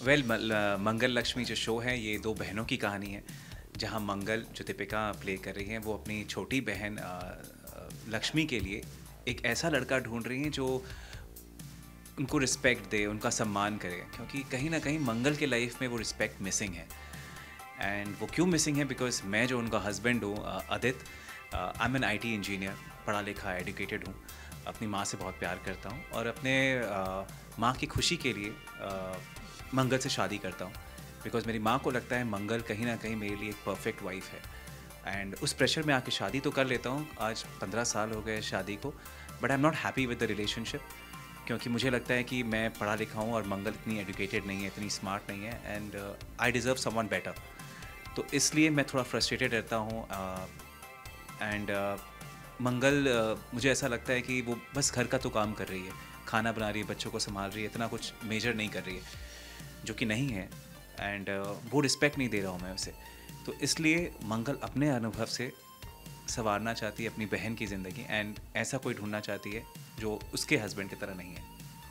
मंगल लक्ष्मी जो शो है ये दो बहनों की कहानी है, जहाँ मंगल जो दीपिका प्ले कर रही हैं वो अपनी छोटी बहन लक्ष्मी के लिए एक ऐसा लड़का ढूंढ रही हैं जो उनको रिस्पेक्ट दे, उनका सम्मान करे, क्योंकि कहीं ना कहीं मंगल के लाइफ में वो रिस्पेक्ट मिसिंग है। एंड वो क्यों मिसिंग है? बिकॉज मैं जो उनका हस्बैंड हूँ Adit, I am an IT engineer, पढ़ा लिखा एजुकेटेड हूँ, अपनी माँ से बहुत प्यार करता हूँ और अपने माँ की खुशी के लिए मंगल से शादी करता हूँ। बिकॉज मेरी माँ को लगता है मंगल कहीं ना कहीं मेरे लिए एक परफेक्ट वाइफ है। एंड उस प्रेशर में आके शादी तो कर लेता हूँ। आज 15 साल हो गए शादी को, but I am not happy with the relationship, क्योंकि मुझे लगता है कि मैं पढ़ा लिखा हूँ और मंगल इतनी एजुकेटेड नहीं है, इतनी स्मार्ट नहीं है, and I deserve someone better. तो इसलिए मैं थोड़ा फ्रस्ट्रेटेड रहता हूँ। एंड मंगल मुझे ऐसा लगता है कि वो बस घर का तो काम कर रही है, खाना बना रही है, बच्चों को संभाल रही है, इतना कुछ मेजर नहीं कर रही है, जो कि नहीं है। एंड वो रिस्पेक्ट नहीं दे रहा हूँ मैं उसे। तो इसलिए मंगल अपने अनुभव से संवारना चाहती है अपनी बहन की ज़िंदगी, एंड ऐसा कोई ढूंढना चाहती है जो उसके हस्बैंड की तरह नहीं है।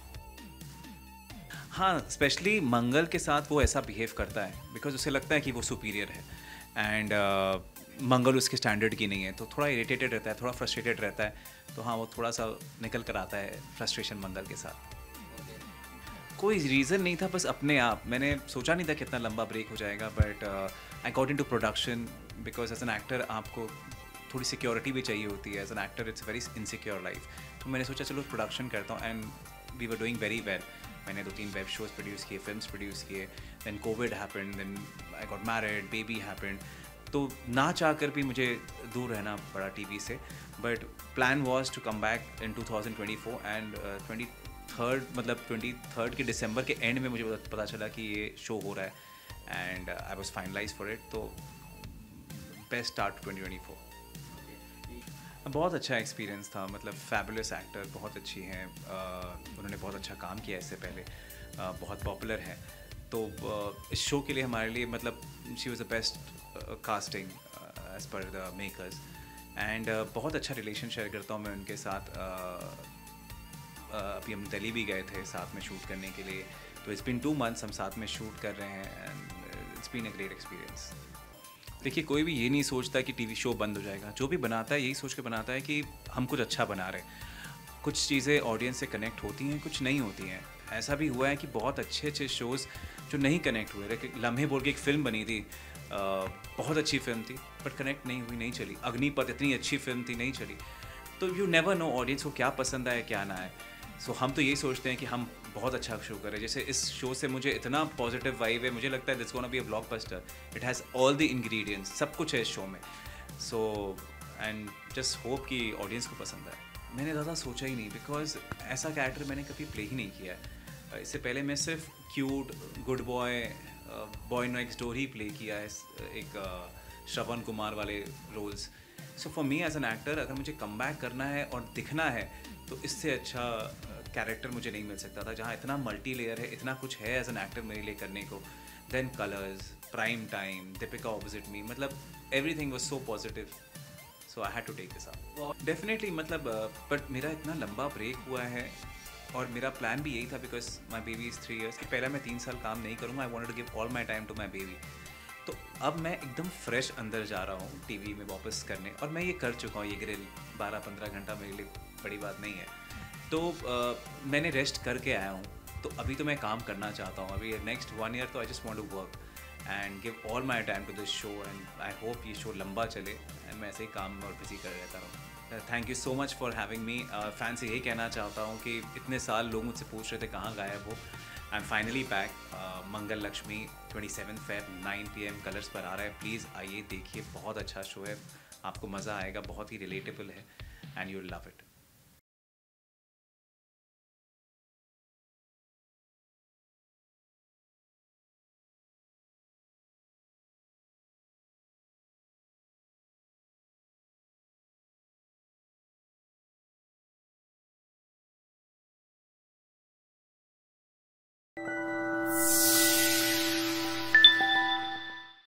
हाँ, स्पेशली मंगल के साथ वो ऐसा बिहेव करता है बिकॉज उसे लगता है कि वो सुपीरियर है, एंड मंगल उसके स्टैंडर्ड की नहीं है, तो थोड़ा इरिटेटेड रहता है, थोड़ा फ्रस्ट्रेटेड रहता है। तो हाँ, वो थोड़ा सा निकल कर आता है फ्रस्ट्रेशन मंगल के साथ। कोई रीज़न नहीं था, बस अपने आप। मैंने सोचा नहीं था कितना लंबा ब्रेक हो जाएगा, but I got into production because as an actor आपको थोड़ी सिक्योरिटी भी चाहिए होती है। As an actor it's very insecure life. तो मैंने सोचा चलो प्रोडक्शन करता हूँ, and we were doing very well. मैंने 2-3 वेब शोज़ प्रोड्यूस किए, फिल्म्स प्रोड्यूस किए, then covid happened, then I got married, baby happened. तो ना चाह कर भी मुझे दूर रहना पड़ा टीवी से, but plan was to come back in 2024 and 23rd के दिसंबर के एंड में मुझे पता चला कि ये शो हो रहा है, and I was finalise for it. तो बेस्ट स्टार्ट 2024। बहुत अच्छा एक्सपीरियंस था, मतलब फैबुलस एक्टर, बहुत अच्छी हैं, उन्होंने बहुत अच्छा काम किया इससे पहले, बहुत पॉपुलर हैं। तो इस शो के लिए हमारे लिए मतलब she was the best casting as per the makers, and बहुत अच्छा रिलेशन शेयर करता हूँ मैं उनके साथ। अभी हम दिल्ली भी गए थे साथ में शूट करने के लिए, तो इट्स बीन 2 मंथ्स हम साथ में शूट कर रहे हैं, and it's been a great experience. देखिए, कोई भी ये नहीं सोचता कि टीवी शो बंद हो जाएगा। जो भी बनाता है यही सोच के बनाता है कि हम कुछ अच्छा बना रहे हैं। कुछ चीज़ें ऑडियंस से कनेक्ट होती हैं, कुछ नहीं होती हैं। ऐसा भी हुआ है कि बहुत अच्छे अच्छे शोज़ जो नहीं कनेक्ट हुए। लेकिन लम्हे बोल के एक फ़िल्म बनी थी, बहुत अच्छी फिल्म थी, बट कनेक्ट नहीं हुई, नहीं चली। अग्निपथ इतनी अच्छी फिल्म थी, नहीं चली। तो यू नेवर नो ऑडियंस को क्या पसंद आए, क्या ना आए। सो हम तो यही सोचते हैं कि हम बहुत अच्छा शो करें। जैसे इस शो से मुझे इतना पॉजिटिव वाइब है, मुझे लगता है this gonna be a blockbuster. It has all the ingredients, सब कुछ है इस शो में। सो एंड जस्ट होप कि ऑडियंस को पसंद आए। मैंने ज़्यादा सोचा ही नहीं, बिकॉज ऐसा कैरेक्टर मैंने कभी प्ले ही नहीं किया है। इससे पहले मैं सिर्फ cute good boy, boy next door ही प्ले किया है, एक श्रवण कुमार वाले roles. So for me as an actor, अगर मुझे कम बैक करना है और दिखना है, तो इससे अच्छा कैरेक्टर मुझे नहीं मिल सकता था, जहाँ इतना मल्टी लेयर है, इतना कुछ है एज एन एक्टर मेरे लिए करने को। Then Colors, prime time, Deepika opposite me, मतलब everything was so positive. So I had to take this up definitely. मतलब बट मेरा इतना लंबा ब्रेक हुआ है, और मेरा प्लान भी यही था, because my baby is 3 years कि पहले मैं 3 साल काम नहीं करूँगा। I wanted to give all my time to my baby. तो अब मैं एकदम फ्रेश अंदर जा रहा हूँ टीवी में वापस करने, और मैं ये कर चुका हूँ। ये ग्रिल 12-15 घंटा मेरे लिए बड़ी बात नहीं है। तो मैंने रेस्ट करके आया हूँ, तो अभी तो मैं काम करना चाहता हूँ। अभी नेक्स्ट 1 year तो I just want to work and give all my time to this show, and I hope ये शो लंबा चले एंड मैं ऐसे ही काम और बिजी कर रहता हूँ। Thank you so much for having me. Fan से यही कहना चाहता हूँ कि इतने साल लोग मुझसे पूछ रहे थे कहाँ गायब हो। I am finally back. Mangal Lakshmi 27 Feb 9 PM Colors पर आ रहा है। प्लीज़ आइए, देखिए, बहुत अच्छा शो है, आपको मज़ा आएगा, बहुत ही रिलेटेबल है, and you will love it.